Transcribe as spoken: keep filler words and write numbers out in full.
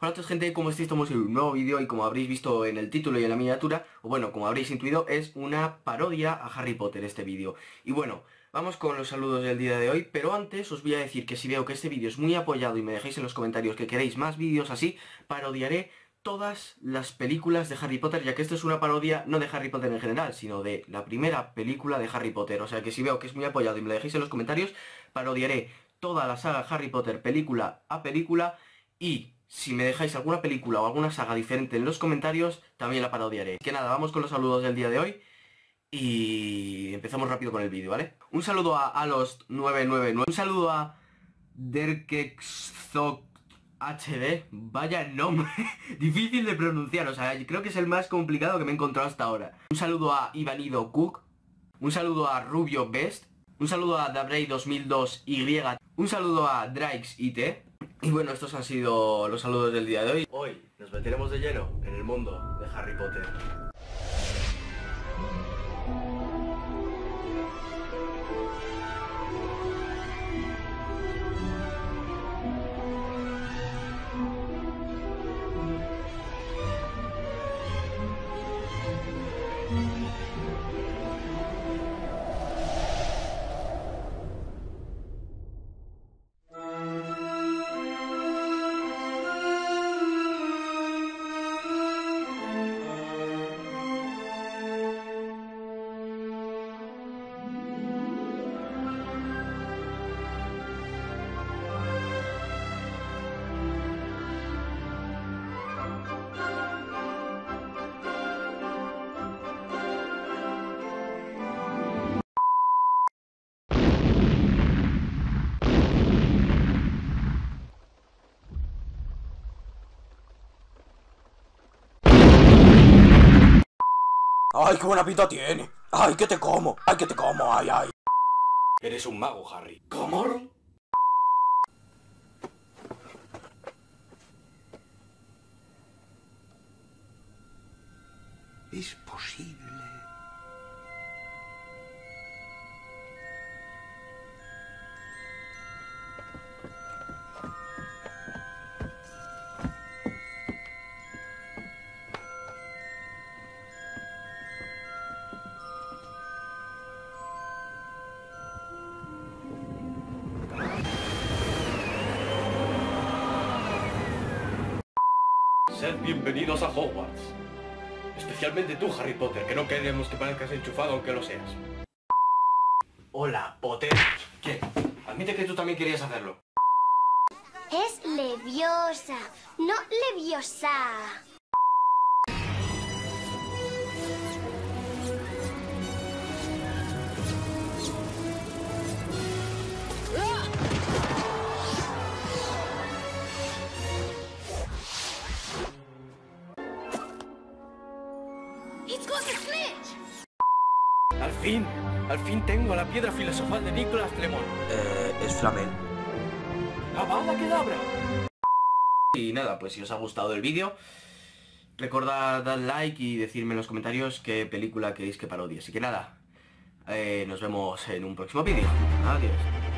Hola a todos, gente, ¿cómo estáis? Estamos en un nuevo vídeo y como habréis visto en el título y en la miniatura, o bueno, como habréis intuido, es una parodia a Harry Potter este vídeo. Y bueno, vamos con los saludos del día de hoy, pero antes os voy a decir que si veo que este vídeo es muy apoyado y me dejáis en los comentarios que queréis más vídeos así, parodiaré todas las películas de Harry Potter, ya que esto es una parodia no de Harry Potter en general, sino de la primera película de Harry Potter. O sea que si veo que es muy apoyado y me lo dejáis en los comentarios, parodiaré toda la saga Harry Potter película a película. Y si me dejáis alguna película o alguna saga diferente en los comentarios, también la parodiaré. Que nada, vamos con los saludos del día de hoy. Y empezamos rápido con el vídeo, ¿vale? Un saludo a Alost nueve nueve nueve. Un saludo a Derkexzok H D. Vaya nombre. Difícil de pronunciar, o sea, creo que es el más complicado que me he encontrado hasta ahora. Un saludo a Ivanido Cook. Un saludo a Rubio Best. Un saludo a Dabrey dos mil dos Y. Un saludo a Drakes I T. Y bueno, estos han sido los saludos del día de hoy. Hoy nos meteremos de lleno en el mundo de Harry Potter. ¡Ay, qué buena pinta tiene! ¡Ay, que te como! ¡Ay, que te como! ¡Ay, ay! Eres un mago, Harry. ¿Cómo? Es posible. Sed bienvenidos a Hogwarts. Especialmente tú, Harry Potter, que no queremos que parezcas enchufado aunque lo seas. Hola, Potter. ¿Qué? Admite que tú también querías hacerlo. Es leviosa, no leviosa. Al fin, al fin tengo la piedra filosofal de Nicolas Flamel. Eh, es Flamel. ¡Avada Kedavra! Y nada, pues si os ha gustado el vídeo, recordad dar like y decirme en los comentarios qué película queréis que parodie. Así que nada, eh, nos vemos en un próximo vídeo. Adiós.